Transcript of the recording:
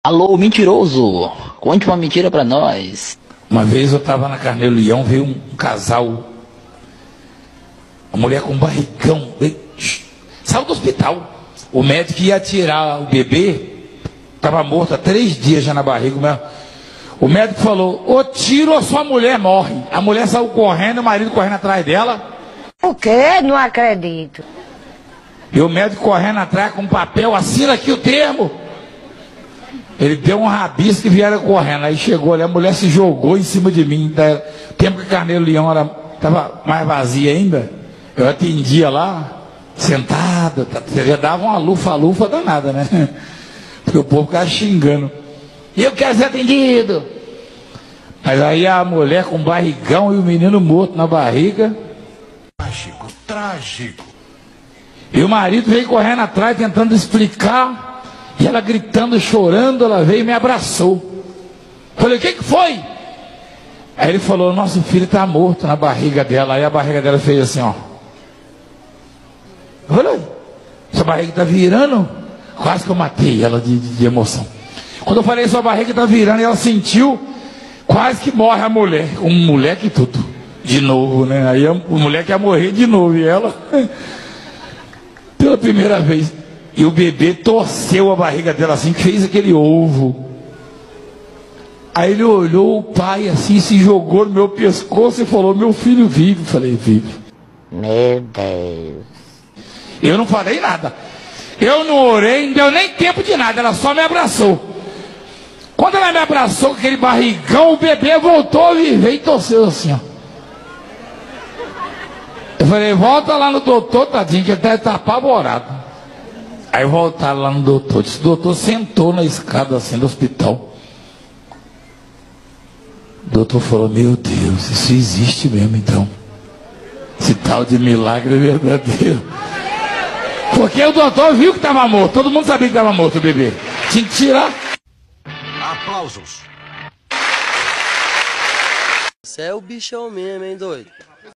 Alô, mentiroso! Conte uma mentira pra nós. Uma vez eu estava na Carneiro Leão, veio um casal, uma mulher com um barrigão, saiu do hospital. O médico ia tirar o bebê, estava morto há 3 dias já na barriga. O médico falou: ou tiro ou sua mulher morre. A mulher saiu correndo, o marido correndo atrás dela. O quê? Não acredito. E o médico correndo atrás com um papel, assina aqui o termo. Ele deu um rabisco e vieram correndo. Aí chegou ali, a mulher se jogou em cima de mim. Tempo que Carneiro Leão estava mais vazia ainda. Eu atendia lá, sentado. Já dava uma lufa danada, né? Porque o povo ficava xingando. E eu quero ser atendido. Mas aí a mulher com barrigão e o menino morto na barriga. Trágico, trágico. E o marido veio correndo atrás, tentando explicar. E ela gritando, chorando, ela veio e me abraçou. Falei: o que foi? Aí ele falou: nosso filho está morto na barriga dela. Aí a barriga dela fez assim, ó. Olha, sua barriga está virando. Quase que eu matei ela de emoção. Quando eu falei: sua barriga está virando, ela sentiu. Quase que morre a mulher. Um moleque tudo. De novo, né? Aí o moleque ia morrer de novo. E ela, pela primeira vez. E o bebê torceu a barriga dela assim, que fez aquele ovo. Aí ele olhou o pai assim, se jogou no meu pescoço e falou: meu filho vive. Eu falei: vive. Meu Deus. Eu não falei nada. Eu não orei, não deu nem tempo de nada. Ela só me abraçou. Quando ela me abraçou com aquele barrigão, o bebê voltou a viver e torceu assim, ó. Eu falei: volta lá no doutor, tadinho, que ele deve estar apavorado. Aí voltaram lá no doutor. Disse: o doutor sentou na escada assim do hospital. O doutor falou: meu Deus, isso existe mesmo então. Esse tal de milagre é verdadeiro. Porque o doutor viu que estava morto. Todo mundo sabia que estava morto o bebê. Tinha que tirar. Aplausos. Você é o bichão mesmo, hein, doido?